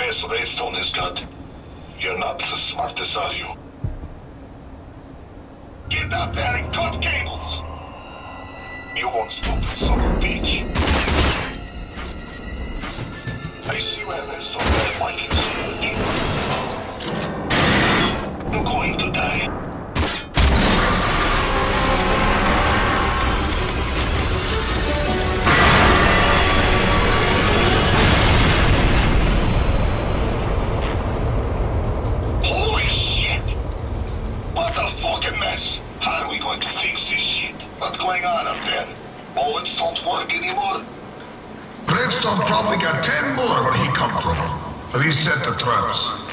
mess Redstone has got. You're not the smartest, are you? Get up there and cut cables! You won't stop at Summer Beach. I see where Redstone is mining some deeper. You're going to die. How are we going to fix this shit? What's going on up there? Bullets don't work anymore? Redstone probably got 10 more where he come from. Reset the traps.